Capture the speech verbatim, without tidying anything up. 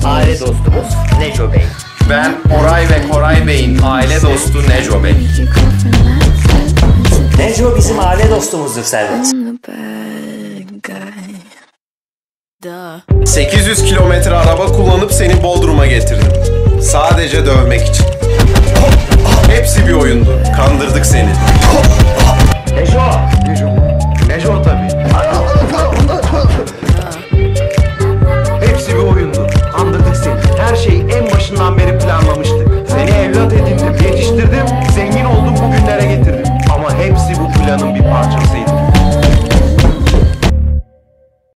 Aile dostumuz Neco Bey. Ben Oray ve Koray Bey'in aile dostu Neco Bey. Neco bizim aile dostumuzdur Servet. sekiz yüz kilometre araba kullanıp seni Bodrum'a getirdim. Sadece dövmek için. Hepsi bir oyundu. Kandırdık seni.